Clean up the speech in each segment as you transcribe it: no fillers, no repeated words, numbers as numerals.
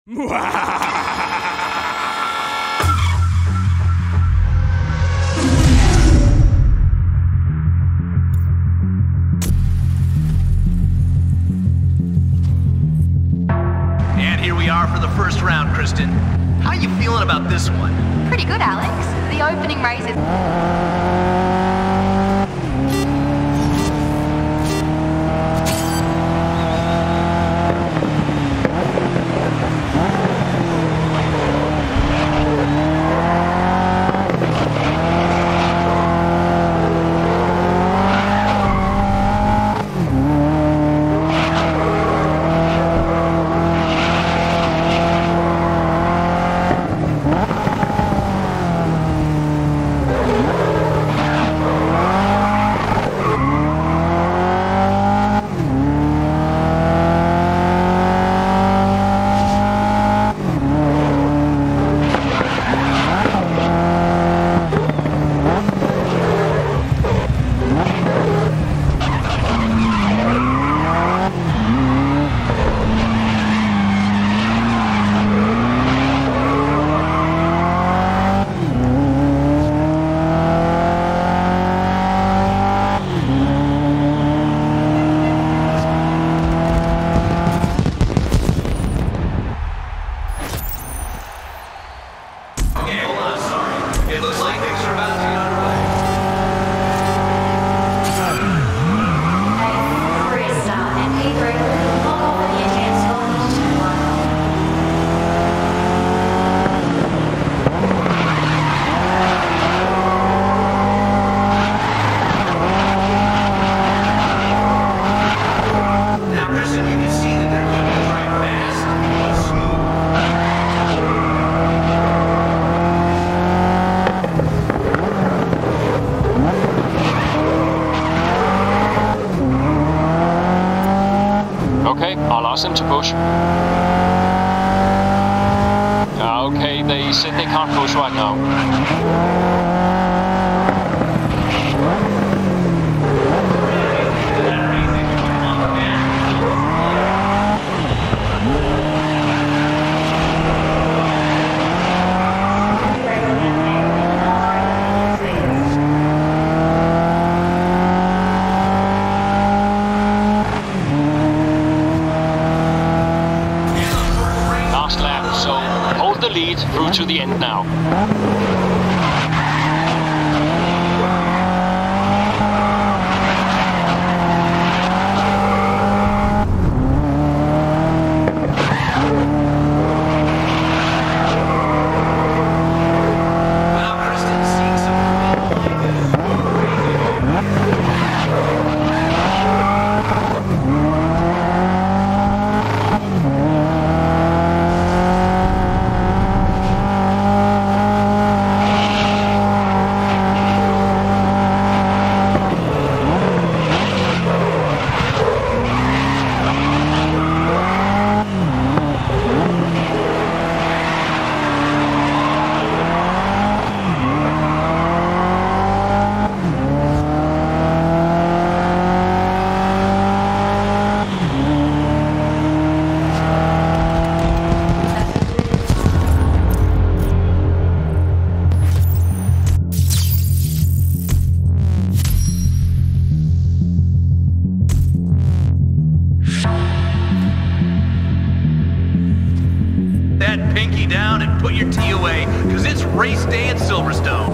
And here we are for the first round, Kristen. How you feeling about this one? Pretty good, Alex. The opening race is... Okay, I'll ask them to push. Okay, they said they can't push right now. Lead through to the end now. Pinky down and put your tea away, because it's race day at Silverstone.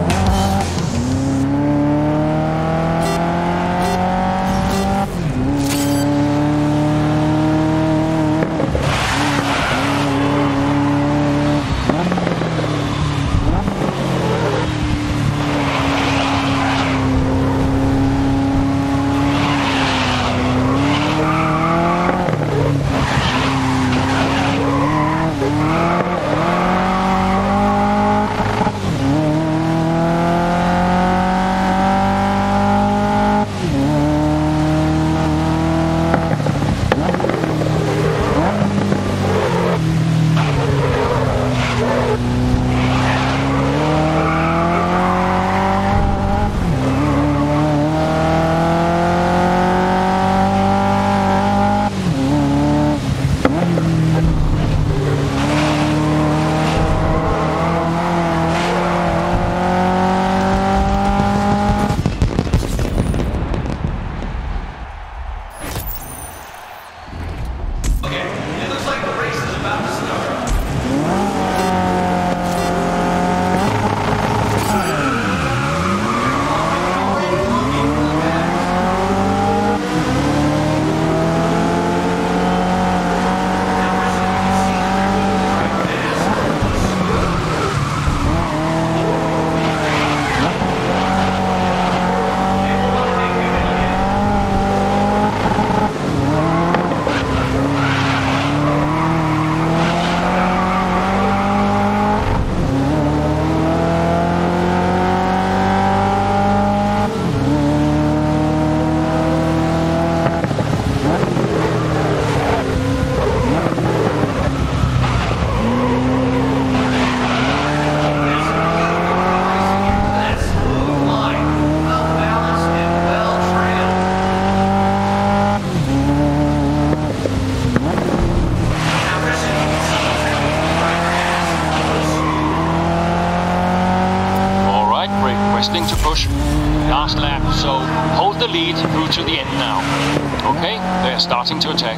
requesting to push. Last lap, so hold the lead through to the end now. Okay, they're starting to attack.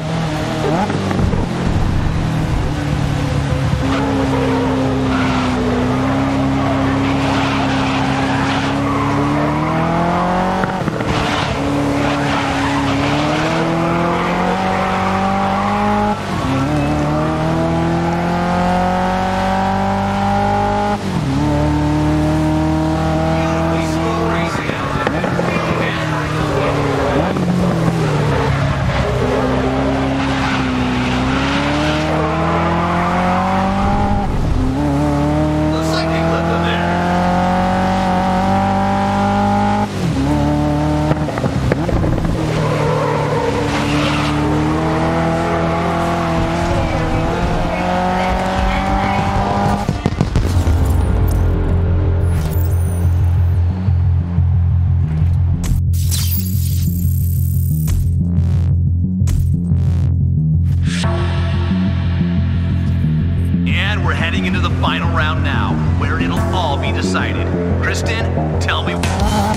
We're heading into the final round now, where it'll all be decided. Kristen, tell me.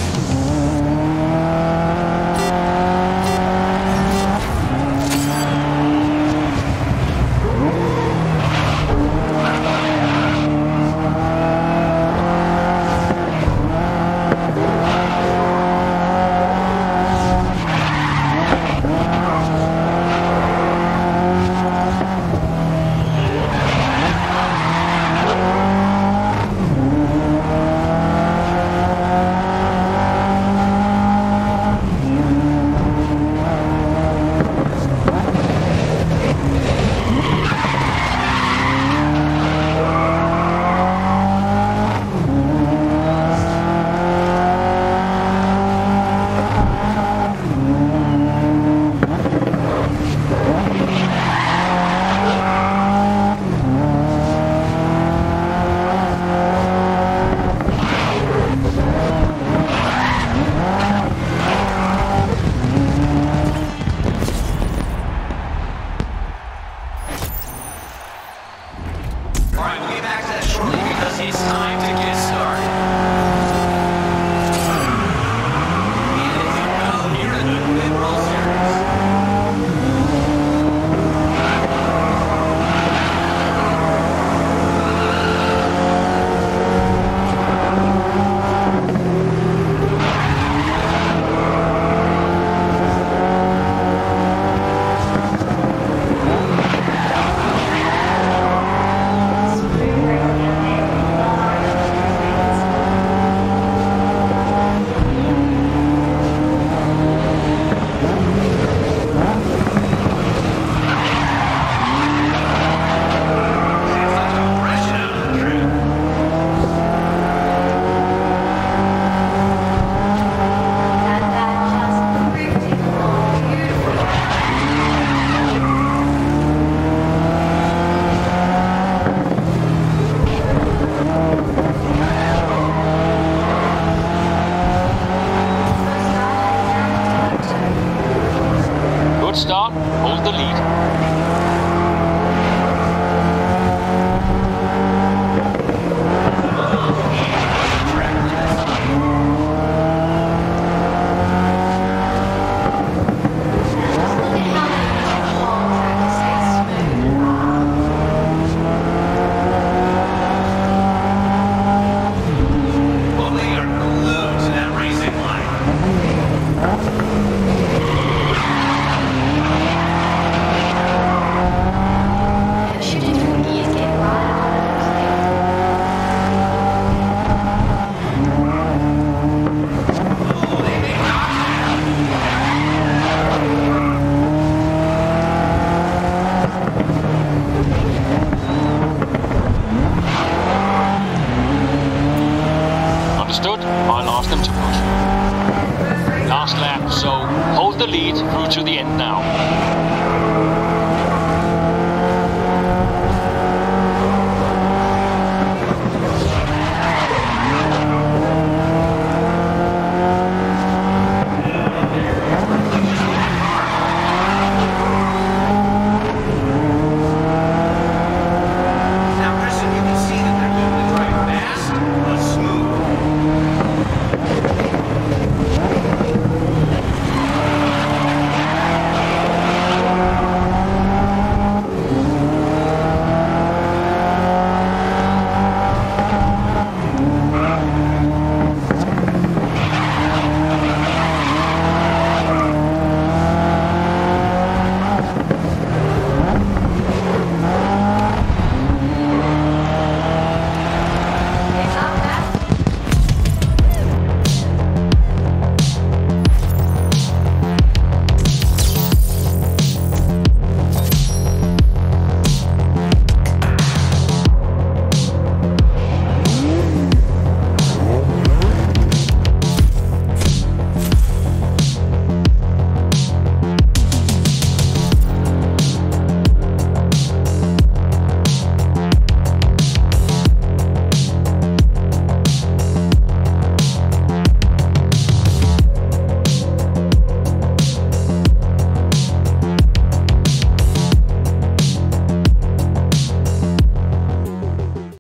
Alright, we'll get back to that shortly because it's time to get started. And it's about here in the Mid-World Series. Start, hold the lead. Well, they are glued to that racing line. Understood? I'll ask them to push. Last lap, so hold the lead through to the end now.